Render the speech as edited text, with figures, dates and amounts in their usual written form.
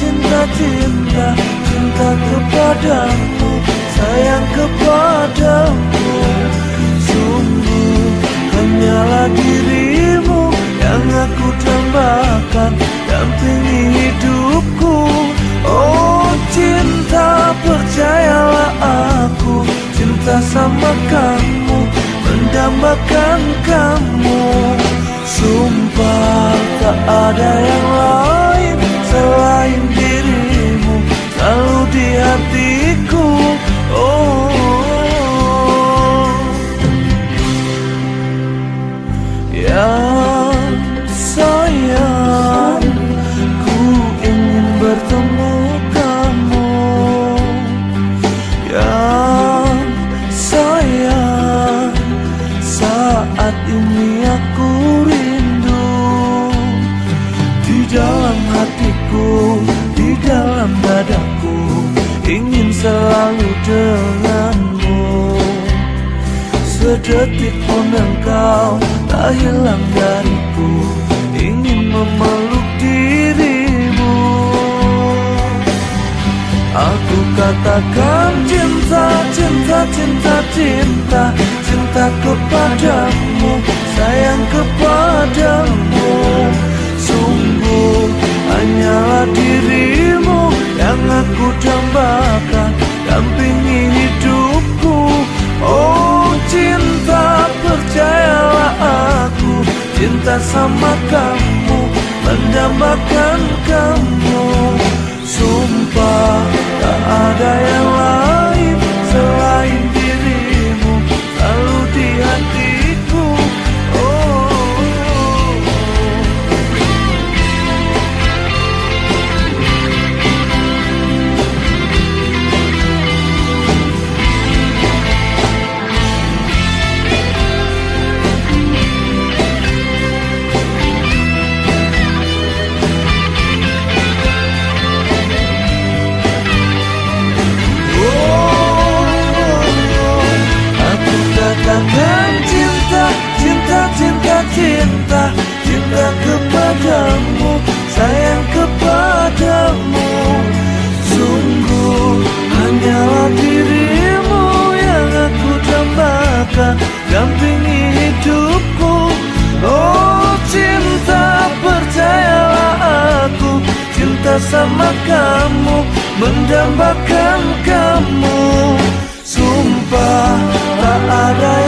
cinta, cinta, cinta kepadamu, sayang kepadamu. Sungguh hanyalah dirimu yang aku dambakan, dampingi hidupku. Oh cinta, percayalah aku cinta sama kamu, mendambakan kamu. Sumpah tak ada yang lain selain dirimu, selalu di hatiku. Oh yang sayang, ku ingin bertemu kamu. Yang sayang, saat ini aku rindu. Di dalam hatiku, di dalam dadaku, ingin selalu denganmu. Sedetik pun engkau tak hilang dariku, ingin memeluk dirimu. Aku katakan cinta, cinta, cinta, cinta, cinta kepadamu, sayang kepadamu. Sungguh hanyalah dirimu yang aku dambakan, dampingi hidupku. Oh cinta, percayalah aku cinta sama kamu, mendambakan kamu. Sumpah tak ada yang lain selain dirimu, selalu di hatiku. Katakan cinta, cinta, cinta, cinta, cinta kepadamu, sayang kepadamu. Sungguh hanyalah dirimu yang aku dambakan, dampingi hidupku. Oh cinta, percayalah aku cinta sama kamu, mendambakan kamu. Sumpah tak ada